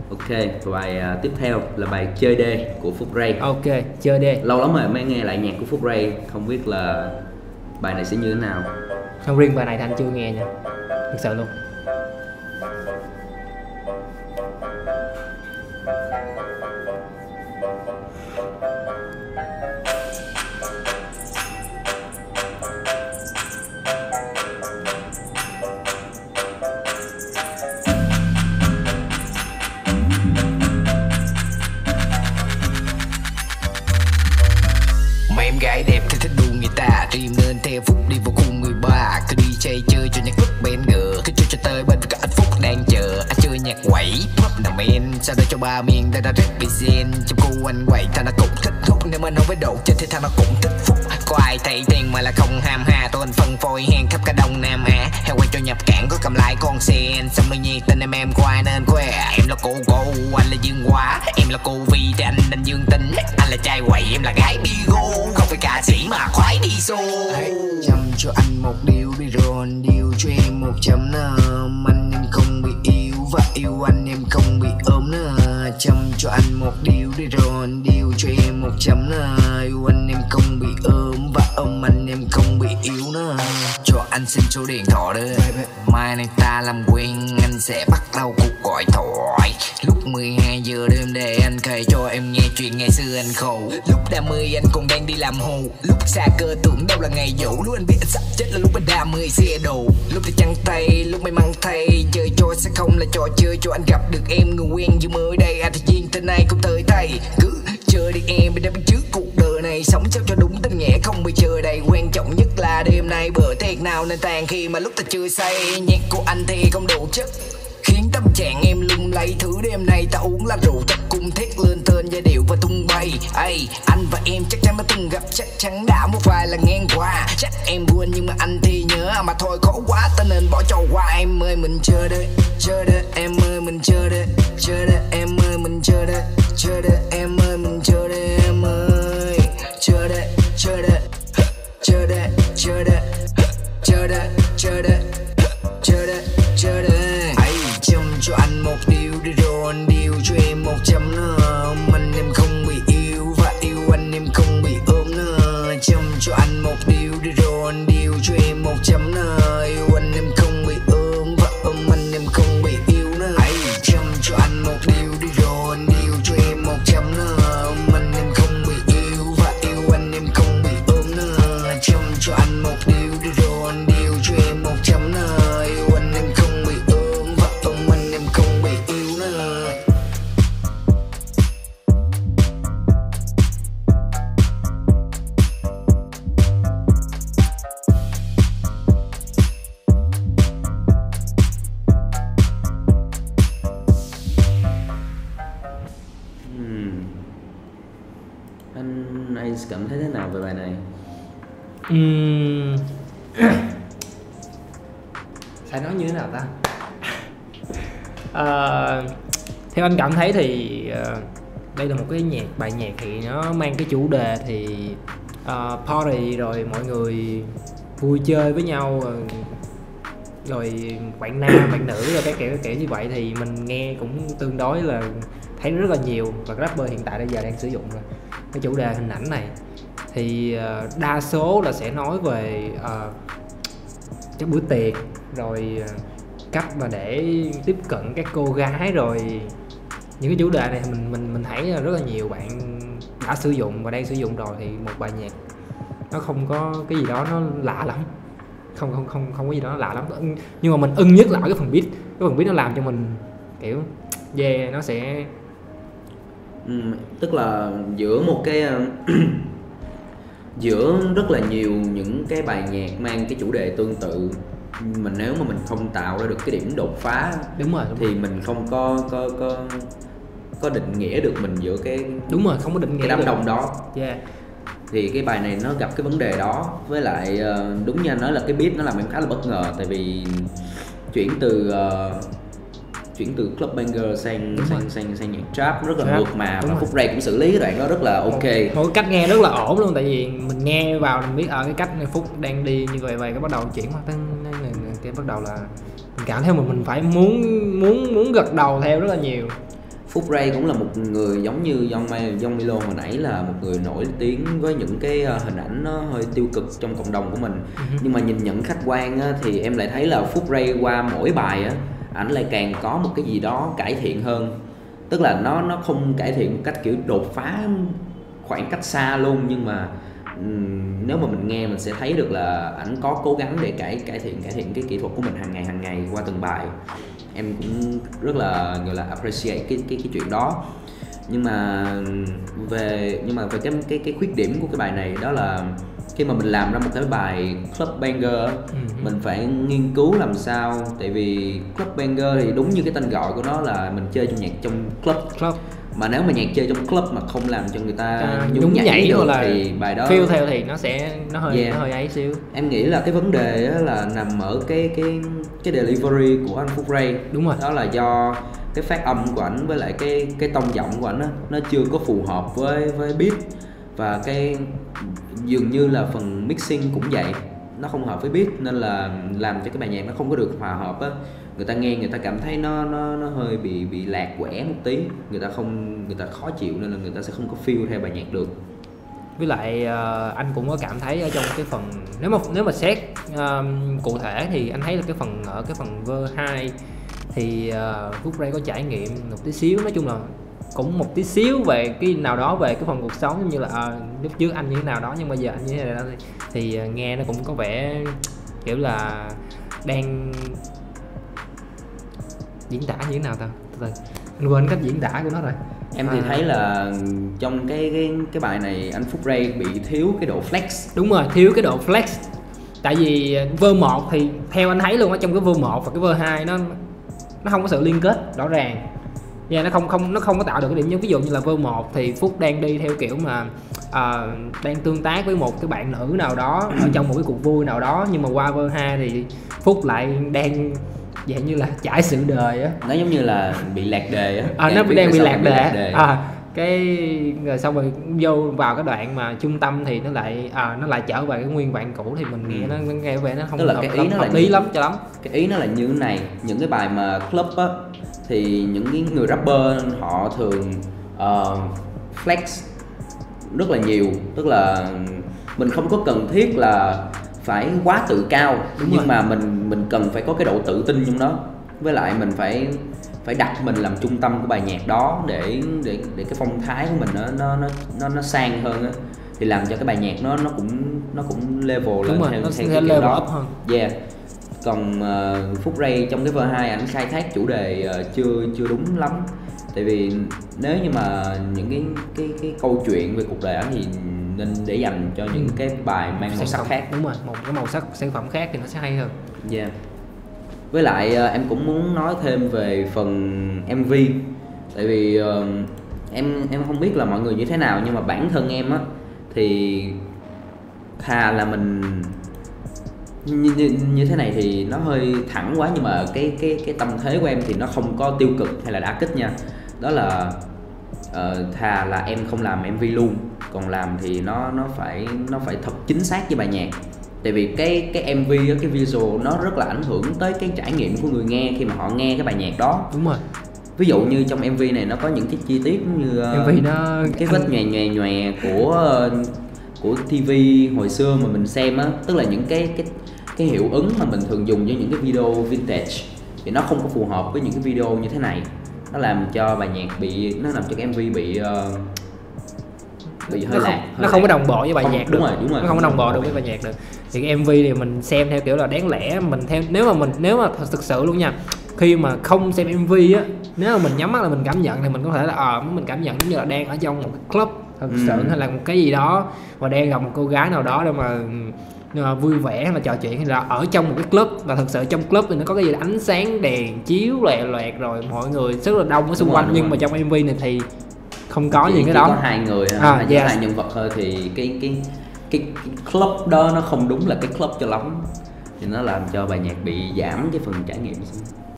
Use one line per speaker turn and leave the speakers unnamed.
Ok, bài tiếp theo là bài Chơi Đê của Phúc Ray.
Ok, Chơi Đê.
Lâu lắm rồi mới nghe lại nhạc của Phúc Ray, không biết là bài này sẽ như thế nào.
Không, riêng bài này thì anh chưa nghe nha, thật sự luôn.
Mấy em gái đẹp thì thích đu người ta, tìm nên theo Phúc đi vào khung 13. Cứ đi chơi chơi cho nhạc Phúc bên ngờ, cứ cho tới bên với cả anh Phúc đang chờ. Anh chơi nhạc quẩy pop nằm men, sau đó cho ba miền ta đã represent. Trong cô anh quẩy thằng nó cũng thích Phúc, nếu mà nói với độ chết thì thằng nó cũng thích Phúc. Có ai thấy tiền mà là không ham hà, tôi anh phân phối hàng khắp cả Đông Nam Á. Heo quay cho nhập cảng có cầm lại con sen, xong đôi nhiệt tình em qua nên khoe. Em là cô, anh là Dương Quá, em là cô Vi thì anh Dương Tính. Anh là trai quậy, em là gái Bigo, không phải ca sĩ mà khoái đi show. Chăm cho anh một điều đi rồi điều cho em 1.5. Anh em không bị yêu và yêu anh em không bị ốm nữa. Chăm cho anh một điều đi rồi điều cho em 1.5. Yêu anh em không bị ốm và ôm anh em không bị yếu nữa. Cho anh xin số điện thoại đây, mai này ta làm quen, anh sẽ bắt đầu cuộc gọi thoại lúc 12 giờ đêm để anh kể cho em nghe chuyện ngày xưa anh khổ. Lúc đam mê anh còn đang đi làm hồ, lúc xa cơ tưởng đâu là ngày dỗ. Lúc anh biết anh sắp chết là lúc anh đam mê xe đồ. Lúc thì trắng tay, lúc may mắn thay, chơi cho sẽ không là trò chơi cho anh gặp được em người quen như mới đây. Anh thì duyên tên này cũng tới tay, cứ chơi đi em bên đây bên trước cuộc đời này, sống sao cho đúng tình nghĩa không bị chờ đầy. Quan trọng nhất là đêm nay bữa tiệc nào nên tàn khi mà lúc ta chưa say. Nhạc của anh thì không đủ chất khiến tâm trạng em lung lay, thứ đêm nay ta uống là rượu chắc cùng thét lên tên giai điệu và tung bay. Ây, anh và em chắc chắn đã từng gặp, chắc chắn đã một vài lần ngang qua. Chắc em quên nhưng mà anh thì nhớ, mà thôi khó quá ta nên bỏ cho qua. Em ơi mình chờ đợi em ơi mình chờ đợi em ơi mình chờ đợi em ơi mình chờ đợi em ơi chờ đợi chờ đợi chờ đợi chờ đợi chờ đợi chờ đợi chờ đợi chờ đợi. Hãy chăm cho anh một điều đi rồi anh điều cho em 1.5. Anh em không bị yêu và yêu anh em không bị ốm nữa. Chăm cho anh một điều đi rồi anh điều cho em 1.5. Yêu anh em không bị ốm và ôm anh em không bị yếu nữa. Hãy chăm cho anh một điều đi rồi anh điều cho em 1.5. Anh em không bị yêu và yêu anh em không bị ốm nữa. Chăm cho anh một điều đi rồi anh điều cho em 1.5. Yêu anh em không bị ốm và ôm anh em không bị yếu nữa.
Anh cảm thấy thế nào về bài này?
Phải nói như thế nào ta? Theo anh cảm thấy thì đây là một cái bài nhạc thì nó mang cái chủ đề thì party, rồi mọi người vui chơi với nhau, rồi bạn nam bạn nữ rồi cái kiểu như vậy thì mình nghe cũng tương đối là thấy rất là nhiều, và rapper hiện tại bây giờ đang sử dụng rồi cái chủ đề hình ảnh này. Thì đa số là sẽ nói về cái bữa tiệc, rồi cách mà để tiếp cận các cô gái, rồi những cái chủ đề này mình thấy là rất là nhiều bạn đã sử dụng và đang sử dụng rồi. Thì một bài nhạc nó không có cái gì đó nó lạ lắm, không có gì đó nó lạ lắm, nhưng mà mình ưng nhất là ở cái phần beat nó làm cho mình kiểu nó sẽ
tức là giữa một cái giữa rất là nhiều những cái bài nhạc mang cái chủ đề tương tự, nếu mà mình không tạo ra được cái điểm đột phá,
đúng rồi.
Thì mình không có định nghĩa được mình giữa cái
không có định nghĩa
cái đám
được
đông đó. Thì cái bài này nó gặp cái vấn đề đó, với lại đúng như anh nói là cái beat nó làm em khá là bất ngờ, tại vì chuyển từ club banger sang nhạc trap rất là mượt mà, và Phúc Ray cũng xử lý cái đoạn đó rất là ok.
Một cách nghe rất là ổn luôn, tại vì mình nghe vào mình biết ở cái cách này Phúc đang đi như vậy, cái bắt đầu chuyển qua cái bắt đầu là mình cảm thấy mình phải muốn gật đầu theo rất là nhiều.
Phúc Ray cũng là một người giống như John Milo hồi nãy, là một người nổi tiếng với những cái hình ảnh nó hơi tiêu cực trong cộng đồng của mình. Nhưng mà nhìn nhận khách quan á, thì em lại thấy là Phúc Ray qua mỗi bài á, ảnh lại càng có một cái gì đó cải thiện hơn. Tức là nó không cải thiện một cách kiểu đột phá khoảng cách xa luôn, nhưng mà nếu mà mình nghe mình sẽ thấy được là ảnh có cố gắng để cải thiện cái kỹ thuật của mình hàng ngày qua từng bài. Em cũng rất là gọi là appreciate cái chuyện đó. Nhưng mà về cái khuyết điểm của cái bài này đó là khi mà mình làm ra một cái bài club banger, mình phải nghiên cứu làm sao, tại vì club banger thì đúng như cái tên gọi của nó là mình chơi trong nhạc trong club. Mà nếu mà nhạc chơi trong club mà không làm cho người ta nhún nhảy được thì bài đó
feel theo thì nó hơi ấy xíu.
Em nghĩ là cái vấn đề là nằm ở cái delivery của anh Phúc Ray.
Đúng rồi.
Đó là do cái phát âm của ảnh với lại cái tông giọng của ảnh nó chưa có phù hợp với beat, và cái dường như là phần mixing cũng vậy, nó không hợp với beat nên là làm cho cái bài nhạc nó không có được hòa hợp á. Người ta nghe người ta cảm thấy nó hơi bị lạc quẻ một tí, người ta khó chịu nên là người ta sẽ không có feel theo bài nhạc được.
Với lại anh cũng có cảm thấy ở trong cái phần, nếu mà xét cụ thể thì anh thấy là ở cái phần verse 2 thì Phúc Ray có trải nghiệm một tí xíu, nói chung là cũng một tí xíu về cái nào đó về cái phần cuộc sống, giống như là lúc trước anh như thế nào đó nhưng bây giờ anh như thế nào đó, thì nghe nó cũng có vẻ kiểu là đang diễn tả như thế nào ta, anh quên cách diễn tả của nó rồi.
Em thì thấy là trong cái bài này anh Phúc Ray bị thiếu cái độ flex.
Đúng rồi, thiếu cái độ flex. Tại vì verse 1 thì theo anh thấy luôn ở trong cái verse 1 và cái verse 2 nó không có sự liên kết rõ ràng. Nó không có tạo được cái điểm nhấn. Ví dụ như là verse 1 thì Phúc đang đi theo kiểu mà đang tương tác với một cái bạn nữ nào đó ở trong một cái cuộc vui nào đó, nhưng mà qua verse 2 thì Phúc lại đang dạng như là trải sự đời á,
nó giống như là bị lạc đề á.
Nó đang bị lạc đề. Cái rồi xong rồi vô vào cái đoạn mà trung tâm thì nó lại trở về cái nguyên bản cũ, thì mình nghe nó nghe vẻ nó không hợp lý lắm cho lắm.
Cái ý nó là như thế này, những cái bài mà club á thì những cái người rapper họ thường flex rất là nhiều, tức là mình không có cần thiết là phải quá tự cao. Đúng nhưng rồi. Mà mình cần phải có cái độ tự tin trong đó, với lại mình phải đặt mình làm trung tâm của bài nhạc đó để cái phong thái của mình nó sang hơn á, thì làm cho cái bài nhạc nó cũng level lên theo cái kiểu đó hơn. Yeah. Còn Phúc Ray trong cái verse 2 ảnh khai thác chủ đề chưa đúng lắm, tại vì nếu như mà những cái câu chuyện về cuộc đời ảnh thì nên để dành cho những cái bài mang màu sắc khác.
Đúng rồi, một cái màu sắc sản phẩm khác thì nó sẽ hay hơn.
Yeah. Với lại em cũng muốn nói thêm về phần MV, tại vì em không biết là mọi người như thế nào, nhưng mà bản thân em á thì thà là mình như thế này thì nó hơi thẳng quá, nhưng mà cái tâm thế của em thì nó không có tiêu cực hay là đả kích nha. Đó là thà là em không làm MV luôn, còn làm thì nó phải thật chính xác với bài nhạc. Tại vì cái MV á, cái visual nó rất là ảnh hưởng tới cái trải nghiệm của người nghe khi mà họ nghe cái bài nhạc đó.
Đúng rồi.
Ví dụ như trong MV này nó có những cái chi tiết như MV nó cái vết nhòe của TV hồi xưa mà mình xem á, tức là những cái hiệu ứng mà mình thường dùng với những cái video vintage thì nó không có phù hợp với những cái video như thế này. Nó làm cho bài nhạc nó làm cho cái MV bị hơi lạc,
nó không có đồng bộ với bài nhạc được.
Đúng rồi,
nó không có đồng bộ được với bài nhạc được. Thì cái MV thì mình xem theo kiểu là đáng lẽ mình theo, nếu mà thực sự luôn nha, khi mà không xem MV á, nếu mà mình nhắm mắt là mình cảm nhận thì mình có thể là mình cảm nhận giống như là đang ở trong một cái club thật sự, hay là một cái gì đó và đang gặp một cô gái nào đó để mà vui vẻ hay là trò chuyện, hay là ở trong một cái club, và thực sự trong club thì nó có cái gì là ánh sáng đèn chiếu loẹt rồi mọi người rất là đông ở xung quanh, nhưng mà trong MV này thì không có gì cái đó,
có hai người hai nhân vật thôi, thì cái club đó nó không đúng là cái club cho lắm, thì nó làm cho bài nhạc bị giảm cái phần trải nghiệm.